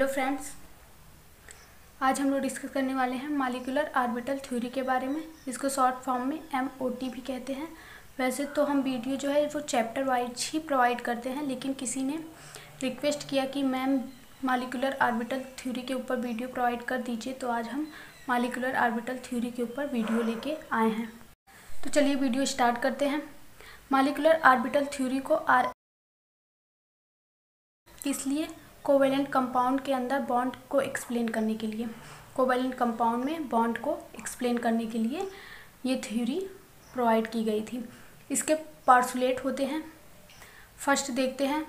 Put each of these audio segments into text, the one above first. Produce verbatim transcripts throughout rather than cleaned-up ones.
Hello friends, आज हम लोग डिस्कस करने वाले हैं मॉलिक्यूलर ऑर्बिटल थ्योरी के बारे में, जिसको शॉर्ट फॉर्म में एम ओ टी भी कहते हैं। वैसे तो हम वीडियो जो है वो चैप्टर वाइज ही प्रोवाइड करते हैं, लेकिन किसी ने रिक्वेस्ट किया कि मैम मॉलिक्यूलर ऑर्बिटल थ्योरी के ऊपर वीडियो प्रोवाइड कर दीजिए, तो आज हम मॉलिक्यूलर ऑर्बिटल थ्योरी के ऊपर वीडियो लेके आए हैं। तो चलिए वीडियो स्टार्ट करते हैं। मॉलिक्यूलर ऑर्बिटल थ्योरी को आर इसलिए कोवेलेंट कंपाउंड के अंदर बॉन्ड को एक्सप्लेन करने के लिए कोवेलेंट कंपाउंड में बॉन्ड को एक्सप्लेन करने के लिए ये थ्योरी प्रोवाइड की गई थी। इसके पार्सुलेट होते हैं। फर्स्ट देखते हैं,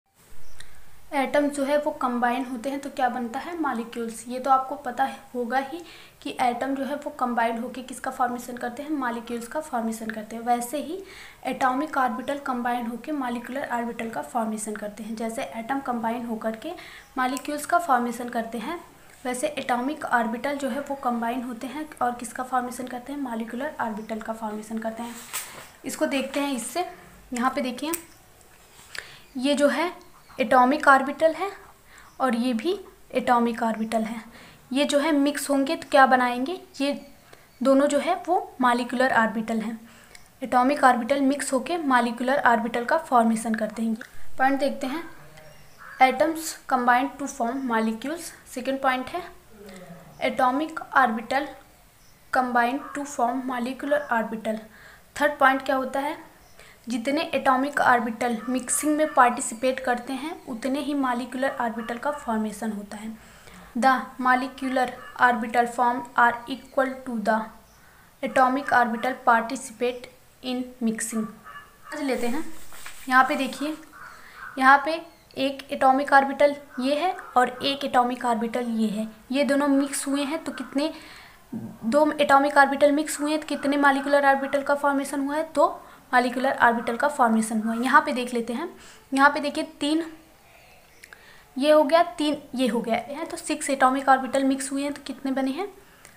एटम्स जो है वो कंबाइन होते हैं तो क्या बनता है, मॉलिक्यूल्स। ये तो आपको पता होगा ही कि एटम जो है वो कंबाइन होकर किसका फॉर्मेशन करते हैं, मॉलिक्यूल्स का फॉर्मेशन करते हैं। वैसे ही एटॉमिक ऑर्बिटल कंबाइन होकर मॉलिक्यूलर ऑर्बिटल का फॉर्मेशन करते हैं। जैसे एटम कंबाइन होकर के मॉलिक्यूल्स का फॉर्मेशन करते हैं, वैसे एटॉमिक ऑर्बिटल जो है वो कंबाइन होते हैं और किसका फॉर्मेशन करते हैं, मॉलिक्यूलर ऑर्बिटल का फॉर्मेशन करते हैं। इसको देखते हैं इससे। यहाँ पे देखिए, ये जो है एटॉमिक ऑर्बिटल है और ये भी एटॉमिक ऑर्बिटल है। ये जो है मिक्स होंगे तो क्या बनाएंगे, ये दोनों जो है वो मॉलिक्यूलर ऑर्बिटल हैं। एटॉमिक ऑर्बिटल मिक्स होके मॉलिक्यूलर ऑर्बिटल का फॉर्मेशन करते हैं। पॉइंट देखते हैं, atoms combined to form molecules. Second point है, atomic orbital combined to form molecular orbital. Third point क्या होता है, जितने एटॉमिक ऑर्बिटल मिक्सिंग में पार्टिसिपेट करते हैं उतने ही मॉलिक्यूलर ऑर्बिटल का फॉर्मेशन होता है। The molecular orbital form are equal to the atomic orbital participate in mixing. समझ लेते हैं। यहाँ पे देखिए, यहाँ पे एक एटॉमिक ऑर्बिटल ये है और एक एटॉमिक ऑर्बिटल ये है। ये दोनों मिक्स हुए हैं तो कितने, दो एटॉमिक ऑर्बिटल मिक्स हुए हैं तो कितने मॉलिक्यूलर ऑर्बिटल का फॉर्मेशन हुआ है, तो मॉलिक्यूलर ऑर्बिटल का फॉर्मेशन हुआ। यहाँ पे देख लेते हैं। यहाँ पे देखिए, तीन ये हो गया, तीन ये हो गया है, तो सिक्स एटॉमिक ऑर्बिटल मिक्स हुए हैं तो कितने बने हैं,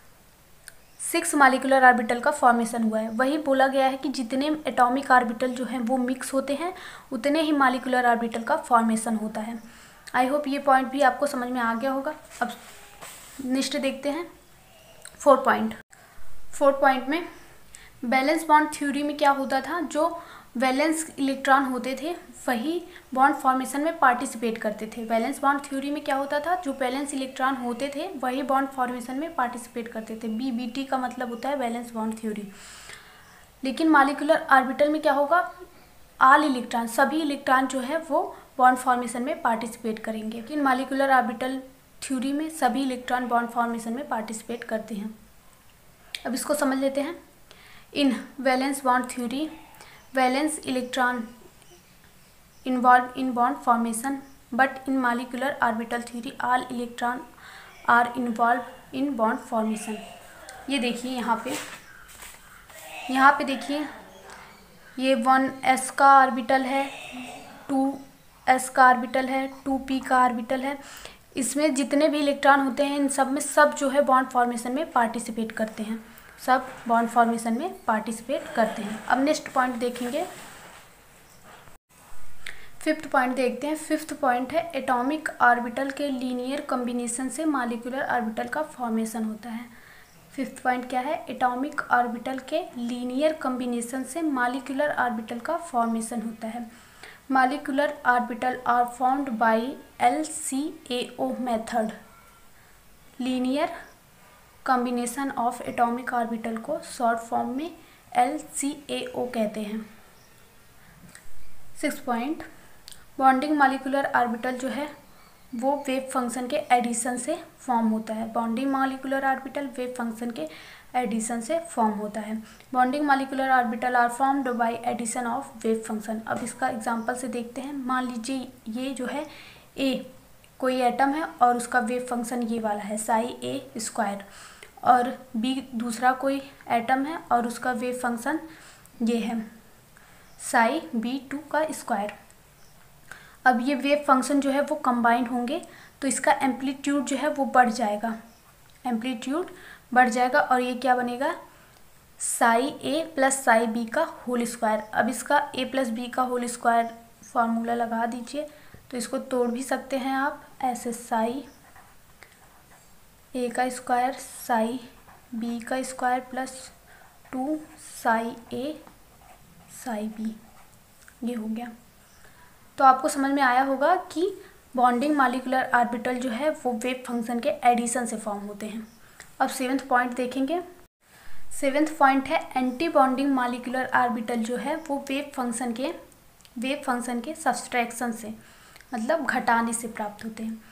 सिक्स मॉलिक्यूलर ऑर्बिटल का फॉर्मेशन हुआ है। वही बोला गया है कि जितने एटॉमिक ऑर्बिटल जो हैं वो मिक्स होते हैं उतने ही मॉलिक्यूलर ऑर्बिटल का फॉर्मेशन होता है। आई होप ये पॉइंट भी आपको समझ में आ गया होगा। अब नेक्स्ट देखते हैं, फोर पॉइंट। फोर्थ पॉइंट में वैलेंस बॉन्ड थ्योरी में क्या होता था, जो वैलेंस इलेक्ट्रॉन होते थे वही बॉन्ड फॉर्मेशन में पार्टिसिपेट करते थे। वैलेंस बॉन्ड थ्योरी में क्या होता था, जो वैलेंस इलेक्ट्रॉन होते थे वही बॉन्ड फॉर्मेशन में पार्टिसिपेट करते थे। बी बी टी का मतलब होता है वैलेंस बॉन्ड थ्योरी। लेकिन मॉलिक्यूलर ऑर्बिटल में क्या होगा, ऑल इलेक्ट्रॉन, सभी इलेक्ट्रॉन जो है वो बॉन्ड फॉर्मेशन में पार्टिसिपेट करेंगे। लेकिन मॉलिक्यूलर ऑर्बिटल थ्योरी में सभी इलेक्ट्रॉन बॉन्ड फॉर्मेशन में पार्टिसिपेट करते हैं। अब इसको समझ लेते हैं। In valence bond theory, valence electron involved in bond formation, but in molecular orbital theory, all electron are involved in bond formation. ये देखिए, यहाँ पे यहाँ पे देखिए, ये वन एस का ऑर्बिटल है, टू एस का ऑर्बिटल है, टू पी का ऑर्बिटल है। इसमें जितने भी इलेक्ट्रॉन होते हैं इन सब में सब जो है बॉन्ड फॉर्मेशन में पार्टिसिपेट करते हैं, सब बॉन्ड फॉर्मेशन में पार्टिसिपेट करते हैं। अब नेक्स्ट पॉइंट देखेंगे, फिफ्थ पॉइंट देखते हैं। फिफ्थ पॉइंट है, एटॉमिक ऑर्बिटल के लीनियर कॉम्बिनेशन से मॉलिक्यूलर ऑर्बिटल का फॉर्मेशन होता है। फिफ्थ पॉइंट क्या है, एटॉमिक ऑर्बिटल के लीनियर कॉम्बिनेशन से मॉलिक्यूलर ऑर्बिटल का फॉर्मेशन होता है। Molecular orbital are formed by L C A O method. Linear combination of atomic orbital को शॉर्ट फॉर्म में एल सी ए ओ कहते हैं। Six point, bonding molecular orbital जो है वो वेव फंक्शन के एडिशन से फॉर्म होता है। Bonding molecular orbital wave function के एडिशन से फॉर्म होता है। Bonding molecular orbital are formed by addition of wave function. अब इसका एग्जांपल से देखते हैं। मान लीजिए ये जो है ए कोई एटम है और उसका वेव फंक्शन ये वाला है, साई ए स्क्वायर, और बी दूसरा कोई एटम है और उसका वेव फंक्शन ये है, साई बी टू का स्क्वायर। अब ये वेव फंक्शन जो है वो कंबाइन होंगे तो इसका एम्पलीट्यूड जो है वो बढ़ जाएगा, एम्पलीट्यूड बढ़ जाएगा और ये क्या बनेगा, psi A plus psi B का होल स्क्वायर। अब इसका ए प्लस बी का होल स्क्वायर फार्मूला लगा दीजिए, तो इसको तोड़ भी सकते हैं आप ऐसे, साई ए का स्क्वायर साई बी का square plus two psi A psi B, ये हो गया। तो आपको समझ में आया होगा कि बॉन्डिंग मॉलिक्यूलर ऑर्बिटल जो है वो वेव फंक्शन के एडिशन से फॉर्म होते हैं। अब सेवेंथ पॉइंट देखेंगे। सेवेंथ पॉइंट है एंटी बॉन्डिंग मॉलिक्यूलर ऑर्बिटल जो है वो वेव फंक्शन के वेव फंक्शन के सब्सट्रैक्शन से, मतलब घटाने से प्राप्त होते हैं।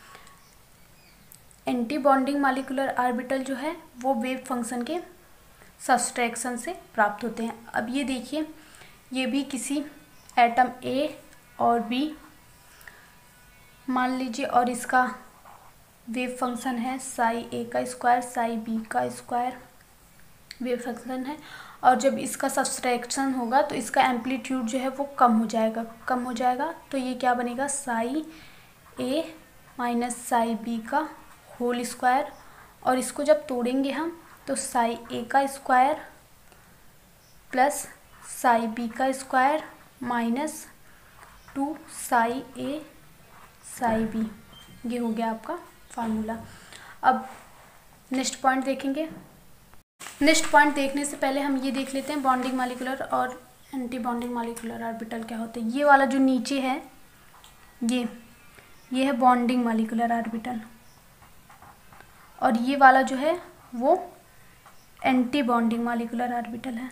एंटी बॉन्डिंग मॉलिक्यूलर ऑर्बिटल जो है वो वेव फंक्शन के सब्सट्रैक्शन से प्राप्त होते हैं। अब ये देखिए, ये भी किसी एटम ए और बी मान लीजिए, और इसका वेव फंक्शन है साई ए का स्क्वायर साई बी का स्क्वायर वेव फंक्शन है। और जब इसका सब्सट्रैक्शन होगा तो इसका एम्पलीट्यूड जो है वो कम हो जाएगा कम हो जाएगा तो ये क्या बनेगा, psi A minus psi B का होल स्क्वायर। और इसको जब तोड़ेंगे हम तो साई ए का स्क्वायर प्लस साई बी का square minus two psi A psi B, ये हो गया आपका फार्मूला। अब नेक्स्ट पॉइंट देखेंगे। नेक्स्ट पॉइंट देखने से पहले हम ये देख लेते हैं बॉन्डिंग मॉलिक्यूलर और एंटी बॉन्डिंग मॉलिक्यूलर ऑर्बिटल क्या होते हैं। ये वाला जो नीचे है ये ये है बॉन्डिंग मॉलिक्यूलर ऑर्बिटल, और ये वाला जो है वो एंटी बॉन्डिंग मॉलिक्यूलर ऑर्बिटल है।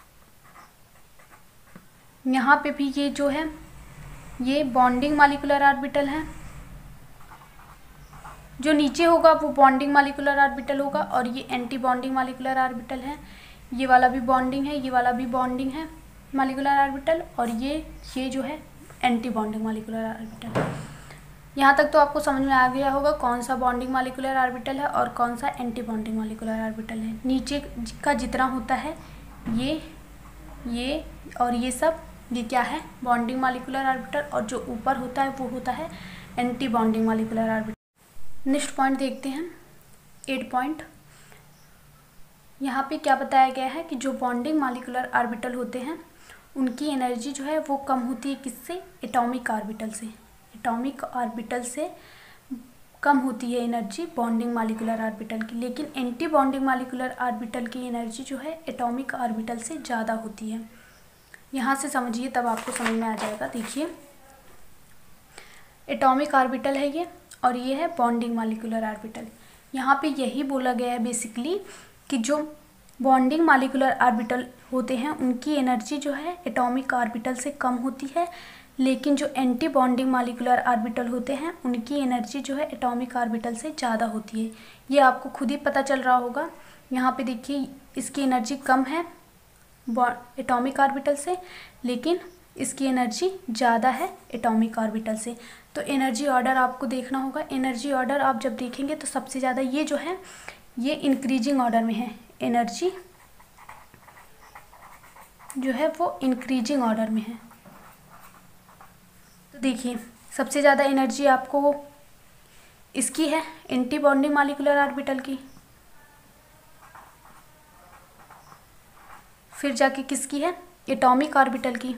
यहाँ पे भी ये जो है ये बॉन्डिंग मॉलिक्यूलर ऑर्बिटल है, जो नीचे होगा वो बॉन्डिंग मॉलिक्यूलर ऑर्बिटल होगा, और ये एंटी बॉन्डिंग मॉलिक्यूलर ऑर्बिटल है। ये वाला भी बॉन्डिंग है, ये वाला भी बॉन्डिंग है मॉलिक्यूलर ऑर्बिटल, और ये ये जो है एंटी बॉन्डिंग मॉलिक्यूलर ऑर्बिटल। यहाँ तक तो आपको समझ में आ गया होगा कौन सा बॉन्डिंग मॉलिक्यूलर ऑर्बिटल है और कौन सा एंटी बॉन्डिंग मॉलिक्यूलर ऑर्बिटल है। नीचे का जितना होता है ये ये और ये सब, ये क्या है, बॉन्डिंग मॉलिक्यूलर ऑर्बिटल, और जो ऊपर होता है वो होता है anti bonding molecular orbital. Next point देखते हैं, एट पॉइंट। यहाँ पे क्या बताया गया है कि जो बॉन्डिंग मॉलिक्यूलर ऑर्बिटल होते हैं उनकी एनर्जी जो है वो कम होती है किससे, एटॉमिक ऑर्बिटल से। एटॉमिक ऑर्बिटल से कम होती है एनर्जी बॉन्डिंग मॉलिक्यूलर ऑर्बिटल की, लेकिन एंटी बॉन्डिंग मॉलिक्यूलर ऑर्बिटल की एनर्जी जो है एटॉमिक ऑर्बिटल से ज़्यादा होती है। यहाँ से समझिए तब आपको समझ में आ जाएगा। देखिए, एटॉमिक ऑर्बिटल है ये, और ये है बॉन्डिंग मॉलिक्यूलर ऑर्बिटल। यहाँ पे यही बोला गया है बेसिकली कि जो बॉन्डिंग मॉलिक्यूलर ऑर्बिटल होते हैं उनकी एनर्जी जो है एटॉमिक ऑर्बिटल से कम होती है, लेकिन जो एंटी बॉन्डिंग मॉलिक्यूलर ऑर्बिटल होते हैं उनकी एनर्जी जो है एटॉमिक ऑर्बिटल से ज़्यादा होती है। ये आपको खुद ही पता चल रहा होगा। यहाँ पे देखिए, इसकी एनर्जी कम है एटॉमिक ऑर्बिटल से, लेकिन इसकी एनर्जी ज़्यादा है एटॉमिक ऑर्बिटल से। तो एनर्जी ऑर्डर आपको देखना होगा। एनर्जी ऑर्डर आप जब देखेंगे तो सबसे ज़्यादा ये जो है ये इंक्रीजिंग ऑर्डर में है, एनर्जी जो है वो इंक्रीजिंग ऑर्डर में है। तो देखिए, सबसे ज़्यादा एनर्जी आपको इसकी है एंटी बॉन्डिंग मॉलिक्यूलर ऑर्बिटल की, फिर जाके किसकी है, एटॉमिक ऑर्बिटल की।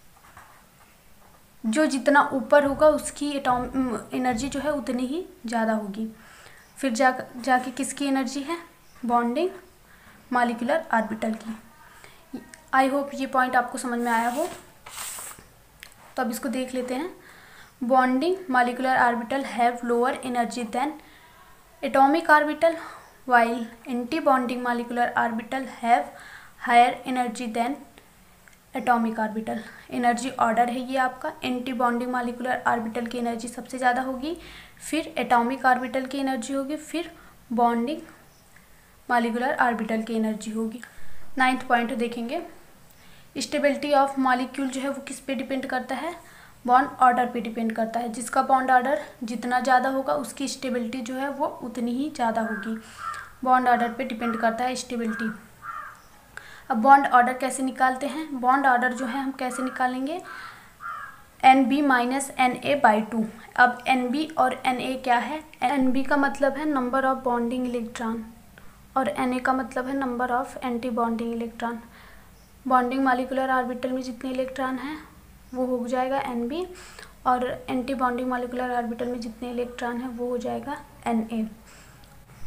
जो जितना ऊपर होगा उसकी एटॉम एनर्जी जो है उतनी ही ज़्यादा होगी। फिर जा जाके किसकी एनर्जी है, बॉन्डिंग मॉलिक्यूलर ऑर्बिटल की। आई होप ये पॉइंट आपको समझ में आया हो। तो अब इसको देख लेते हैं। Bonding molecular orbital have lower energy than atomic orbital, while anti-bonding molecular orbital have higher energy than atomic orbital. Energy order है ये आपका। एंटी बॉन्डिंग मॉलिक्यूलर ऑर्बिटल की एनर्जी सबसे ज़्यादा होगी, फिर एटॉमिक ऑर्बिटल की एनर्जी होगी, फिर बॉन्डिंग मॉलिक्यूलर ऑर्बिटल की एनर्जी होगी। नाइन्थ पॉइंट देखेंगे, स्टेबिलिटी ऑफ मॉलिक्यूल जो है वो किस पे डिपेंड करता है, बॉन्ड ऑर्डर पे डिपेंड करता है। जिसका बॉन्ड ऑर्डर जितना ज़्यादा होगा उसकी स्टेबिलिटी जो है वो उतनी ही ज़्यादा होगी। बॉन्ड ऑर्डर पे डिपेंड करता है स्टेबिलिटी। अब बॉन्ड ऑर्डर कैसे निकालते हैं, बॉन्ड ऑर्डर जो है हम कैसे निकालेंगे, N B minus N A by two. अब एन बी और एन ए क्या है, एन बी का मतलब है नंबर ऑफ बॉन्डिंग इलेक्ट्रॉन और एन ए का मतलब है number of anti bonding electron. Bonding molecular orbital में जितने इलेक्ट्रॉन हैं वो हो जाएगा एन बी, और एंटी बॉन्डिंग मॉलिक्यूलर ऑर्बिटल में जितने इलेक्ट्रॉन हैं वो हो जाएगा एन ए।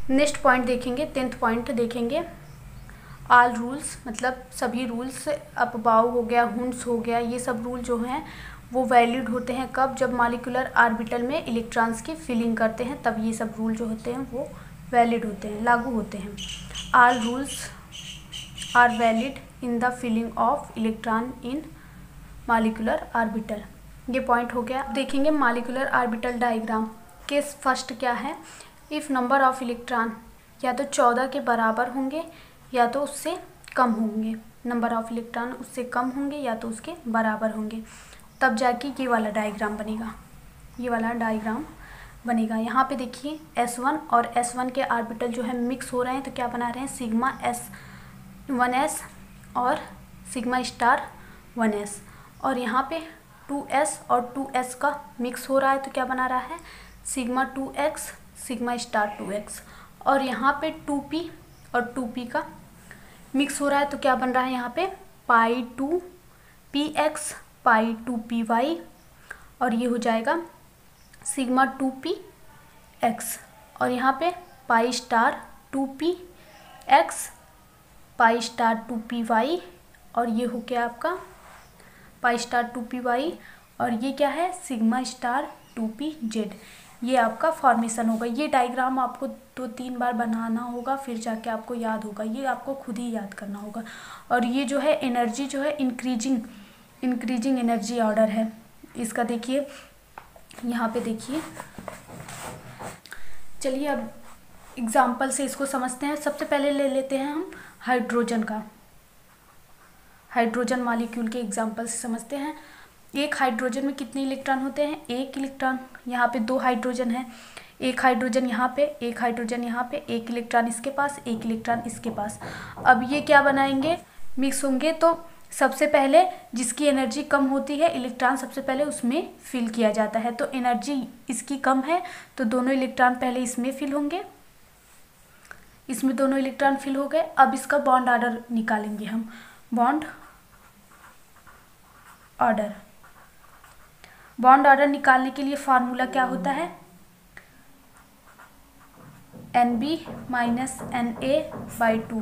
नेक्स्ट पॉइंट देखेंगे, टेंथ पॉइंट देखेंगे, ऑल रूल्स, मतलब सभी रूल्स, अपबाउ हो गया, हुंस हो गया, ये सब रूल जो हैं वो वैलिड होते हैं कब, जब मॉलिक्यूलर ऑर्बिटल में इलेक्ट्रॉन्स की फिलिंग करते हैं, तब ये सब रूल जो होते हैं वो वैलिड होते हैं, लागू होते हैं। All rules are valid in the filling of electron in molecular orbital. ये पॉइंट हो गया। अब देखेंगे molecular orbital diagram. Case first क्या है, इफ़ नंबर ऑफ इलेक्ट्रॉन या तो चौदह के बराबर होंगे या तो उससे कम होंगे, नंबर ऑफ इलेक्ट्रॉन उससे कम होंगे या तो उसके बराबर होंगे, तब जाके ये वाला डायग्राम बनेगा, ये वाला डायग्राम बनेगा। यहाँ पे देखिए एस वन और एस वन के ऑर्बिटल जो है मिक्स हो रहे हैं, तो क्या बना रहे हैं, सिग्मा एस वन एस और सिग्मा स्टार वन एस, और यहाँ पे टू एस और टू एस का मिक्स हो रहा है, तो क्या बना रहा है, sigma two X sigma star two X, और यहाँ पे टू पी और टू पी का मिक्स हो रहा है, तो क्या बन रहा है यहाँ पे pi two P X pi two P Y, और ये हो जाएगा सिग्मा टू पी एक्स, और यहाँ पे pi star two P X pi star two P Y, और ये हो गया आपका pi star two P Y, और ये क्या है sigma star two P Z. ये आपका फॉर्मेशन होगा। ये डायग्राम आपको दो तीन बार बनाना होगा, फिर जाके आपको याद होगा, ये आपको खुद ही याद करना होगा। और ये जो है एनर्जी जो है इंक्रीजिंग इंक्रीजिंग एनर्जी ऑर्डर है इसका। देखिए यहाँ पे देखिए, चलिए अब एग्जाम्पल से इसको समझते हैं। सबसे पहले ले लेते हैं हम हाइड्रोजन का, हाइड्रोजन मॉलिक्यूल के एग्जाम्पल से समझते हैं। एक हाइड्रोजन में कितने इलेक्ट्रॉन होते हैं, एक इलेक्ट्रॉन। यहाँ पे दो हाइड्रोजन है, एक हाइड्रोजन यहाँ पे, एक हाइड्रोजन यहाँ पे, एक इलेक्ट्रॉन इसके पास, एक इलेक्ट्रॉन इसके पास। अब ये क्या बनाएंगे, मिक्स होंगे। तो सबसे पहले जिसकी एनर्जी कम होती है, इलेक्ट्रॉन सबसे पहले उसमें फिल किया जाता है। तो एनर्जी इसकी कम है, तो दोनों इलेक्ट्रॉन पहले इसमें फिल होंगे, इसमें दोनों इलेक्ट्रॉन फिल हो गए। अब इसका बॉन्ड ऑर्डर निकालेंगे हम, बॉन्ड ऑर्डर। बॉन्ड ऑर्डर निकालने के लिए फार्मूला क्या होता है, N B minus N A by two.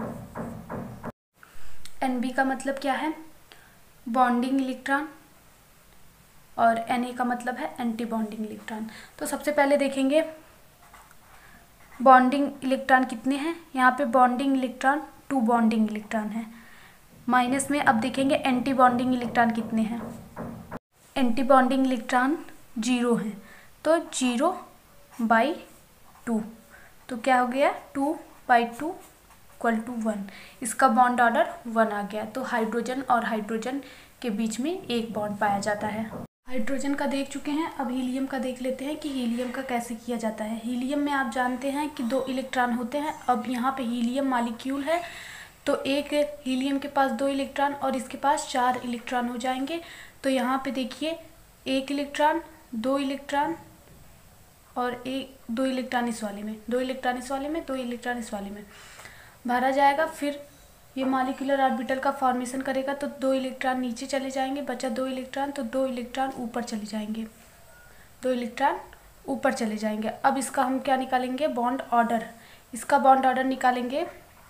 N B का मतलब क्या है, बॉन्डिंग इलेक्ट्रॉन, और एन ए का मतलब है एंटी बॉन्डिंग इलेक्ट्रॉन। तो सबसे पहले देखेंगे बॉन्डिंग इलेक्ट्रॉन कितने हैं। यहाँ पे bonding electron two bonding electron है, माइनस में अब देखेंगे एंटी बॉन्डिंग इलेक्ट्रॉन कितने हैं। एंटी बॉन्डिंग इलेक्ट्रॉन जीरो हैं, तो जीरो बाई टू, तो क्या हो गया two by two equal to one. इसका बॉन्ड ऑर्डर वन आ गया। तो हाइड्रोजन और हाइड्रोजन के बीच में एक बॉन्ड पाया जाता है। हाइड्रोजन का देख चुके हैं, अब हीलियम का देख लेते हैं कि हीलियम का कैसे किया जाता है। हीलियम में आप जानते हैं कि दो इलेक्ट्रॉन होते हैं। अब यहाँ पे हीलियम मॉलिक्यूल है, तो एक हीलियम के पास दो इलेक्ट्रॉन और इसके पास चार इलेक्ट्रॉन हो जाएंगे। तो यहाँ पे देखिए एक इलेक्ट्रॉन, दो इलेक्ट्रॉन और एक दो इलेक्ट्रॉन इस वाले में, दो इलेक्ट्रॉन इस वाले में, दो इलेक्ट्रॉन इस वाले में भरा जाएगा। फिर ये मॉलिक्यूलर ऑर्बिटल का फॉर्मेशन करेगा, तो दो इलेक्ट्रॉन नीचे चले जाएंगे, बचा दो इलेक्ट्रॉन, तो दो इलेक्ट्रॉन ऊपर चले जाएंगे, दो इलेक्ट्रॉन ऊपर चले जाएंगे। अब इसका हम क्या निकालेंगे, बॉन्ड ऑर्डर। इसका बॉन्ड ऑर्डर निकालेंगे,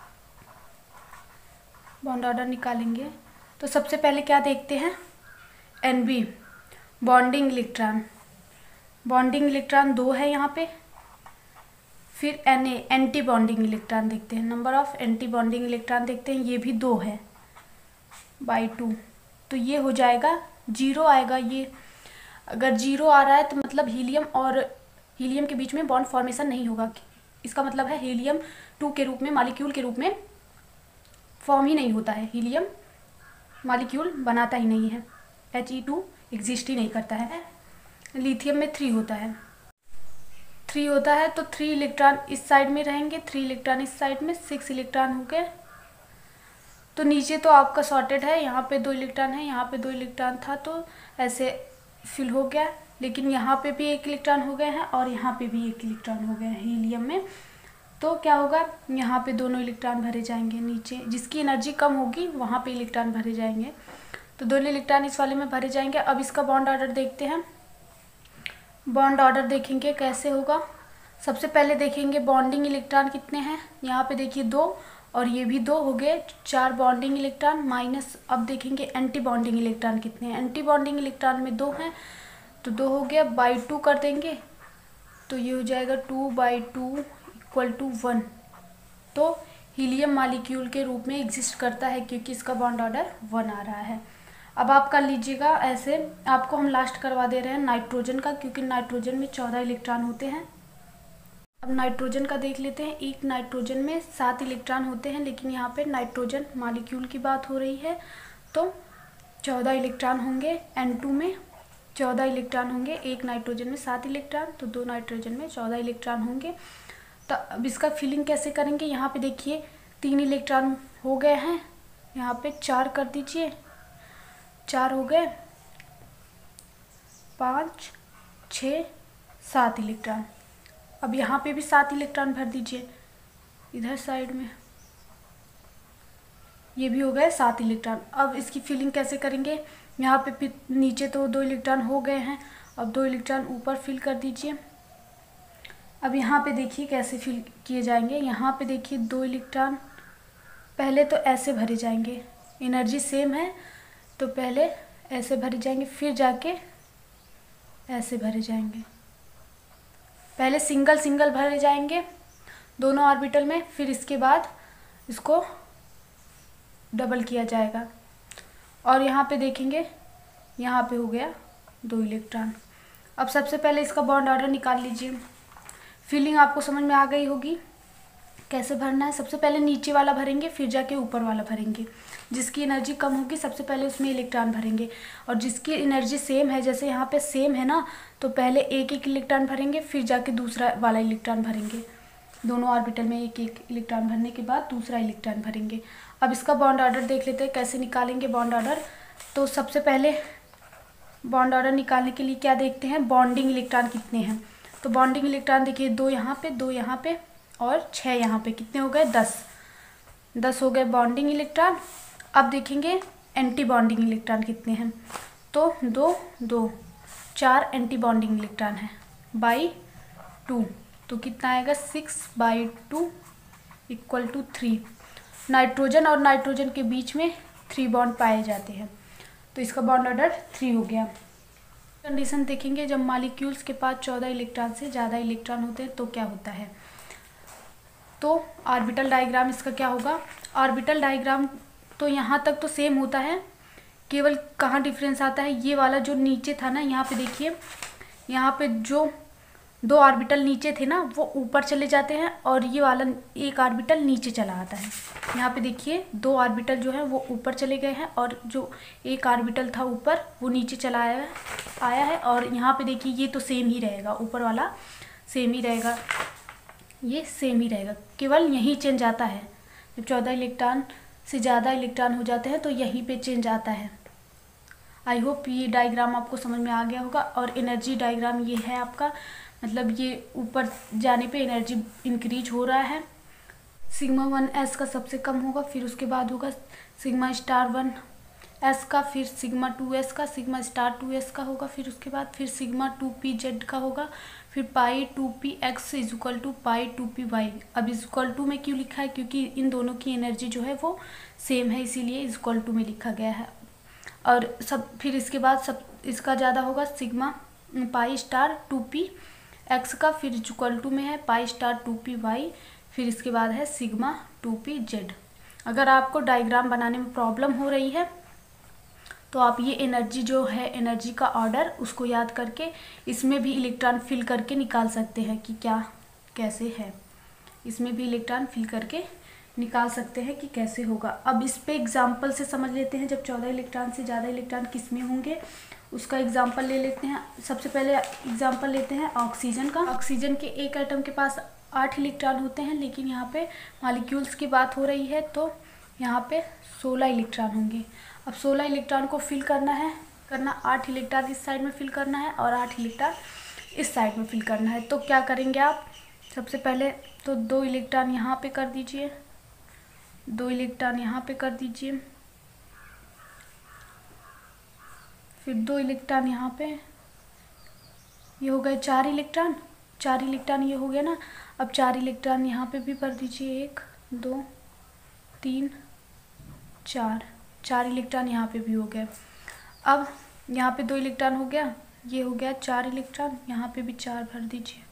बॉन्ड ऑर्डर निकालेंगे तो सबसे पहले क्या देखते हैं, N B bonding electron, bonding electron दो है यहाँ पे। फिर N A anti bonding electron देखते हैं, number of anti bonding electron देखते हैं, ये भी दो है बाई टू, तो ये हो जाएगा जीरो आएगा। ये अगर जीरो आ रहा है तो मतलब हीलियम और हीलियम के बीच में बॉन्ड फॉर्मेशन नहीं होगा। इसका मतलब है हीलियम टू के रूप में, मॉलिक्यूल के रूप में फॉर्म ही नहीं होता है, हीलियम मॉलिक्यूल बनाता ही नहीं है, एच ई टू एग्जिस्ट ही नहीं करता है। लिथियम में थ्री होता है, थ्री होता है तो थ्री इलेक्ट्रॉन इस साइड में रहेंगे, थ्री इलेक्ट्रॉन इस साइड में, सिक्स इलेक्ट्रॉन हो गए। तो नीचे तो आपका सॉर्टेड है, यहाँ पे दो इलेक्ट्रॉन है, यहाँ पे दो इलेक्ट्रॉन था तो ऐसे फिल हो गया, लेकिन यहाँ पे भी एक इलेक्ट्रॉन हो गए हैं और यहाँ पे भी एक इलेक्ट्रॉन हो गए हैं हीलियम में। तो क्या होगा, यहाँ पे दोनों इलेक्ट्रॉन भरे जाएंगे, नीचे जिसकी एनर्जी कम होगी वहाँ पे इलेक्ट्रॉन भरे जाएंगे, तो दोनों इलेक्ट्रॉन इस वाले में भरे जाएंगे। अब इसका बॉन्ड ऑर्डर देखते हैं, बॉन्ड ऑर्डर देखेंगे कैसे होगा। सबसे पहले देखेंगे बॉन्डिंग इलेक्ट्रॉन कितने हैं। यहाँ पे देखिए दो, और ये भी दो हो गए, चार बॉन्डिंग इलेक्ट्रॉन माइनस। अब देखेंगे एंटी बॉन्डिंग इलेक्ट्रॉन कितने हैं। एंटी बॉन्डिंग इलेक्ट्रॉन में दो हैं, तो दो हो गया, बाई टू कर देंगे तो ये हो जाएगा two by two equal to one. तो हीलियम मॉलिक्यूल के रूप में एग्जिस्ट करता है क्योंकि इसका बॉन्ड ऑर्डर वन आ रहा है। अब आप कर लीजिएगा ऐसे। आपको हम लास्ट करवा दे रहे हैं नाइट्रोजन का, क्योंकि नाइट्रोजन में चौदह इलेक्ट्रॉन होते हैं। अब नाइट्रोजन का देख लेते हैं। एक नाइट्रोजन में सात इलेक्ट्रॉन होते हैं, लेकिन यहाँ पे नाइट्रोजन मॉलिक्यूल की बात हो रही है तो चौदह इलेक्ट्रॉन होंगे। एन टू में चौदह इलेक्ट्रॉन होंगे। एक नाइट्रोजन में सात इलेक्ट्रॉन, तो दो नाइट्रोजन में चौदह इलेक्ट्रॉन होंगे। तो अब इसका फिलिंग कैसे करेंगे। यहाँ पे देखिए तीन इलेक्ट्रॉन हो गए हैं, यहाँ पे चार कर दीजिए, चार हो गए, पाँच, छः, सात इलेक्ट्रॉन। अब यहाँ पे भी सात इलेक्ट्रॉन भर दीजिए इधर साइड में, ये भी हो गए सात इलेक्ट्रॉन। अब इसकी फिलिंग कैसे करेंगे। यहाँ पे नीचे तो दो इलेक्ट्रॉन हो गए हैं, अब दो इलेक्ट्रॉन ऊपर फिल कर दीजिए। अब यहाँ पे देखिए कैसे फिल किए जाएंगे। यहाँ पे देखिए दो इलेक्ट्रॉन पहले तो ऐसे भरे जाएंगे, एनर्जी सेम है तो पहले ऐसे भरे जाएंगे, फिर जाके ऐसे भरे जाएंगे। पहले सिंगल सिंगल भरे जाएंगे दोनों ऑर्बिटल में, फिर इसके बाद इसको डबल किया जाएगा। और यहाँ पे देखेंगे यहाँ पे हो गया दो इलेक्ट्रॉन। अब सबसे पहले इसका बॉन्ड ऑर्डर निकाल लीजिए। फिलिंग आपको समझ में आ गई होगी कैसे भरना है। सबसे पहले नीचे वाला भरेंगे, फिर जाके ऊपर वाला भरेंगे। जिसकी एनर्जी कम होगी सबसे पहले उसमें इलेक्ट्रॉन भरेंगे, और जिसकी एनर्जी सेम है, जैसे यहाँ पे सेम है ना, तो पहले एक एक इलेक्ट्रॉन भरेंगे, फिर जाके दूसरा वाला इलेक्ट्रॉन भरेंगे। दोनों ऑर्बिटल में एक एक इलेक्ट्रॉन भरने के बाद दूसरा इलेक्ट्रॉन भरेंगे। अब इसका बॉन्ड ऑर्डर देख लेते हैं कैसे निकालेंगे बॉन्ड ऑर्डर। तो सबसे पहले बॉन्ड ऑर्डर निकालने के लिए क्या देखते हैं, बॉन्डिंग इलेक्ट्रॉन कितने हैं। तो बॉन्डिंग इलेक्ट्रॉन देखिए दो यहाँ पे, दो यहाँ पे और छः यहाँ पे, कितने हो गए, दस। दस हो गए बॉन्डिंग इलेक्ट्रॉन। अब देखेंगे एंटी बॉन्डिंग इलेक्ट्रॉन कितने हैं। तो दो दो चार एंटी बॉन्डिंग इलेक्ट्रॉन है बाई टू, तो कितना आएगा, six by two equal to three. Nitrogen और नाइट्रोजन के बीच में थ्री बॉन्ड पाए जाते हैं, तो इसका बॉन्ड ऑर्डर थ्री हो गया। कंडीशन देखेंगे जब मॉलिक्यूल्स के पास चौदह इलेक्ट्रॉन से ज़्यादा इलेक्ट्रॉन होते हैं तो क्या होता है। तो ऑर्बिटल डायग्राम इसका क्या होगा। ऑर्बिटल डायग्राम तो यहाँ तक तो सेम होता है, केवल कहाँ डिफरेंस आता है, ये वाला जो नीचे था ना, यहाँ पे देखिए, यहाँ पे जो दो ऑर्बिटल नीचे थे ना वो ऊपर चले जाते हैं, और ये वाला एक ऑर्बिटल नीचे चला आता है। यहाँ पे देखिए दो ऑर्बिटल जो है वो ऊपर चले गए हैं, और जो एक ऑर्बिटल था ऊपर वो नीचे चला आया है आया है और यहाँ पे देखिए ये तो सेम ही रहेगा, ऊपर वाला सेम ही रहेगा, ये सेम ही रहेगा, केवल यहीं चेंज आता है। जब चौदह इलेक्ट्रॉन से ज़्यादा इलेक्ट्रॉन हो जाते हैं तो यहीं पे चेंज आता है। आई होप ये डायग्राम आपको समझ में आ गया होगा। और एनर्जी डायग्राम ये है आपका, मतलब ये ऊपर जाने पे एनर्जी इंक्रीज हो रहा है। सिग्मा वन एस का सबसे कम होगा, फिर उसके बाद होगा सिग्मा स्टार वन एस का, फिर सिग्मा टू एस का, सिग्मा स्टार टू एस का होगा, फिर उसके बाद फिर सिग्मा टू पी जेड का होगा, फिर pi two P X is equal to pi two P Y. अब इज इक्वल टू में क्यों लिखा है, क्योंकि इन दोनों की एनर्जी जो है वो सेम है, इसीलिए इज इक्वल टू में लिखा गया है। और सब फिर इसके बाद सब इसका ज़्यादा होगा sigma pi star two P X का, फिर इक्वल टू में है pi star two P Y, फिर इसके बाद है सिग्मा टू पी जेड। अगर आपको डायग्राम बनाने में प्रॉब्लम हो रही है तो आप ये एनर्जी जो है, एनर्जी का ऑर्डर, उसको याद करके इसमें भी इलेक्ट्रॉन फिल करके निकाल सकते हैं कि क्या कैसे है। इसमें भी इलेक्ट्रॉन फिल करके निकाल सकते हैं कि कैसे होगा। अब इस पे एग्जाम्पल से समझ लेते हैं, जब चौदह इलेक्ट्रॉन से ज़्यादा इलेक्ट्रॉन किस में होंगे उसका एग्जाम्पल ले लेते हैं। सबसे पहले एग्जाम्पल लेते हैं ऑक्सीजन का। ऑक्सीजन के एक एटम के पास आठ इलेक्ट्रॉन होते हैं, लेकिन यहाँ पे मॉलिक्यूल्स की बात हो रही है तो यहाँ पे सोलह इलेक्ट्रॉन होंगे। अब सोलह इलेक्ट्रॉन को फिल करना है करना आठ इलेक्ट्रॉन इस साइड में फिल करना है और आठ इलेक्ट्रॉन इस साइड में फिल करना है। तो क्या करेंगे आप, सबसे पहले तो दो इलेक्ट्रॉन यहाँ पे कर दीजिए, दो इलेक्ट्रॉन यहाँ पे कर दीजिए, फिर दो इलेक्ट्रॉन यहाँ पे, ये हो गए चार इलेक्ट्रॉन। चार इलेक्ट्रॉन ये हो गया ना। अब चार इलेक्ट्रॉन यहाँ पे भी भर दीजिए, एक दो तीन चार, चार इलेक्ट्रॉन यहाँ पे भी हो गया। अब यहाँ पे दो इलेक्ट्रॉन हो गया, ये हो गया चार इलेक्ट्रॉन, यहाँ पे भी चार भर दीजिए,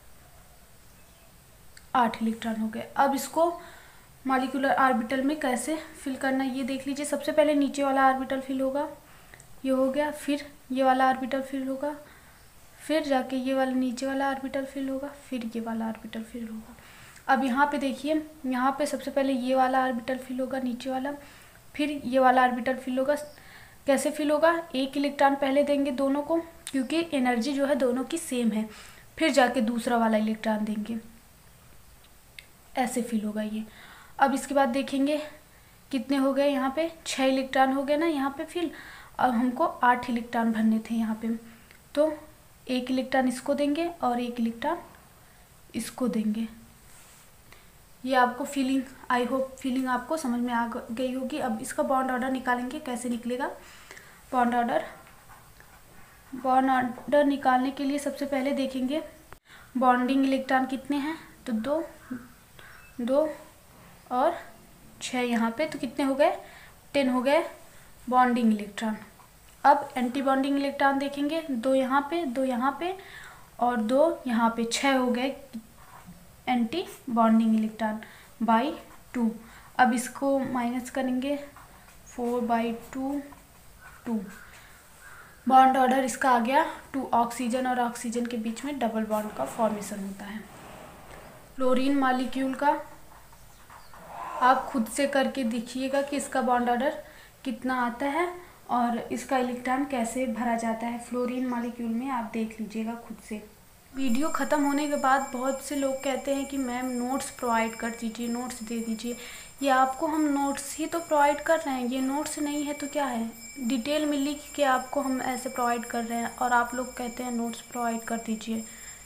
आठ इलेक्ट्रॉन हो गए। अब इसको मॉलिक्यूलर ऑर्बिटल में कैसे फिल करना ये देख लीजिए। सबसे पहले नीचे वाला ऑर्बिटल फिल होगा, ये हो गया, फिर ये वाला ऑर्बिटल फिल होगा, फिर जाके ये वाला नीचे वाला ऑर्बिटल फिल होगा, फिर ये वाला ऑर्बिटल फिल होगा। अब यहाँ पे देखिए, यहाँ पे सबसे पहले ये वाला ऑर्बिटल फिल होगा नीचे वाला, फिर ये वाला ऑर्बिटल फिल होगा। कैसे फिल होगा, एक इलेक्ट्रॉन पहले देंगे दोनों को, क्योंकि एनर्जी जो है दोनों की सेम है, फिर जाके दूसरा वाला इलेक्ट्रॉन देंगे, ऐसे फिल होगा ये। अब इसके बाद देखेंगे कितने हो गए, यहाँ पे छः इलेक्ट्रॉन हो गए ना यहाँ पे फिल। अब हमको आठ इलेक्ट्रॉन भरने थे यहाँ पे, तो एक इलेक्ट्रॉन इसको देंगे और एक इलेक्ट्रॉन इसको देंगे। ये आपको फीलिंग, आई होप फीलिंग आपको समझ में आ गई होगी। अब इसका बॉन्ड ऑर्डर निकालेंगे, कैसे निकलेगा बॉन्ड ऑर्डर। बॉन्ड ऑर्डर निकालने के लिए सबसे पहले देखेंगे बॉन्डिंग इलेक्ट्रॉन कितने हैं, तो दो दो और छः यहाँ पे, तो कितने हो गए, टेन हो गए बॉन्डिंग इलेक्ट्रॉन। अब एंटी बॉन्डिंग इलेक्ट्रॉन देखेंगे, दो यहाँ पे, दो यहाँ पे और दो यहाँ पे, छः हो गए anti bonding electron by two. अब इसको माइनस करेंगे, four by two two. Bond order इसका आ गया टू। ऑक्सीजन और ऑक्सीजन के बीच में डबल बॉन्ड का फॉर्मेशन होता है। फ्लोरीन मॉलिक्यूल का आप खुद से करके देखिएगा कि इसका बॉन्ड ऑर्डर कितना आता है और इसका इलेक्ट्रॉन कैसे भरा जाता है फ्लोरीन मॉलिक्यूल में, आप देख लीजिएगा खुद से। वीडियो ख़त्म होने के बाद बहुत से लोग कहते हैं कि मैम नोट्स प्रोवाइड कर दीजिए, नोट्स दे दीजिए। ये आपको हम नोट्स ही तो प्रोवाइड कर रहे हैं, ये नोट्स नहीं है तो क्या है, डिटेल में लिख के आपको हम ऐसे प्रोवाइड कर रहे हैं और आप लोग कहते हैं नोट्स प्रोवाइड कर दीजिए।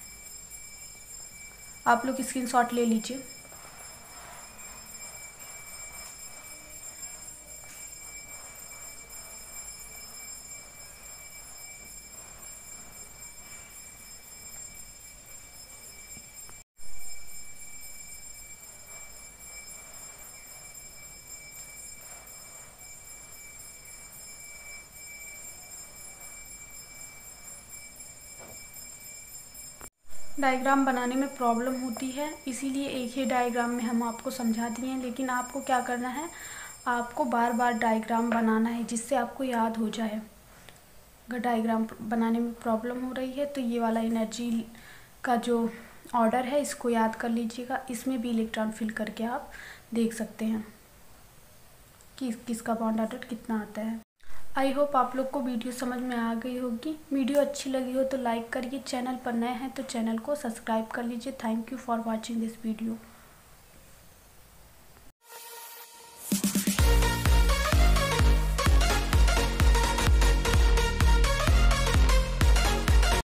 आप लोग स्क्रीनशॉट ले लीजिए। डायग्राम बनाने में प्रॉब्लम होती है, इसीलिए एक ही डायग्राम में हम आपको समझा दिए हैं, लेकिन आपको क्या करना है, आपको बार बार डायग्राम बनाना है जिससे आपको याद हो जाए। अगर डायग्राम बनाने में प्रॉब्लम हो रही है तो ये वाला एनर्जी का जो ऑर्डर है इसको याद कर लीजिएगा। इसमें भी इलेक्ट्रॉन फिल करके आप देख सकते हैं कि किसका बॉन्ड ऑर्डर कितना आता है। आई होप आप लोग को वीडियो समझ में आ गई होगी। वीडियो अच्छी लगी हो तो लाइक करिए, चैनल पर नए हैं तो चैनल को सब्सक्राइब कर लीजिए। Thank you for watching this video.